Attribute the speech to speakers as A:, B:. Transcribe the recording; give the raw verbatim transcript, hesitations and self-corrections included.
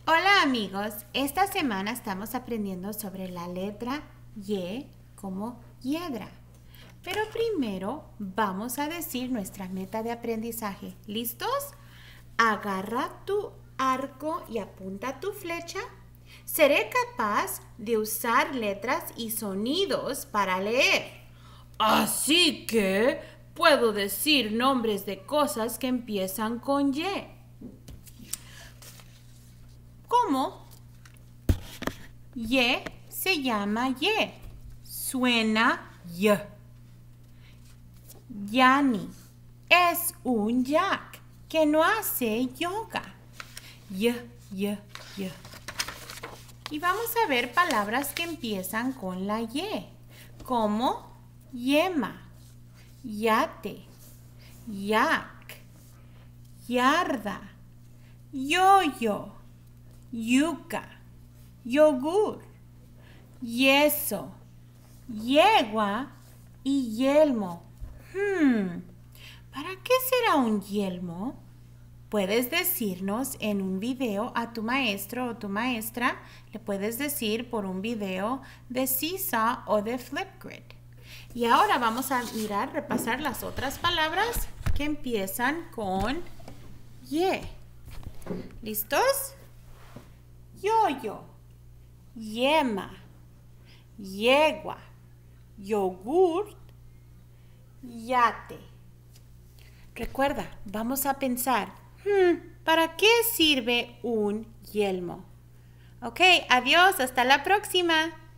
A: Hola amigos, esta semana estamos aprendiendo sobre la letra Y como hiedra. Pero primero vamos a decir nuestra meta de aprendizaje. ¿Listos? Agarra tu arco y apunta tu flecha. Seré capaz de usar letras y sonidos para leer. Así que puedo decir nombres de cosas que empiezan con Y. ¿Cómo? Y se llama Y. Suena Y. Yani es un yak que no hace yoga. Y, y, y. Y vamos a ver palabras que empiezan con la Y, como yema, yate, yak, yarda, yoyo, yuca, yogur, yeso, yegua y yelmo. Hmm, ¿para qué será un yelmo? Puedes decirnos en un video a tu maestro o tu maestra, le puedes decir por un video de Seesaw o de Flipgrid. Y ahora vamos a mirar, repasar las otras palabras que empiezan con Y. ¿Listos? Yoyo, yema, yegua, yogurt, yate. Recuerda, vamos a pensar, hmm, ¿para qué sirve un yelmo? Ok, adiós, hasta la próxima.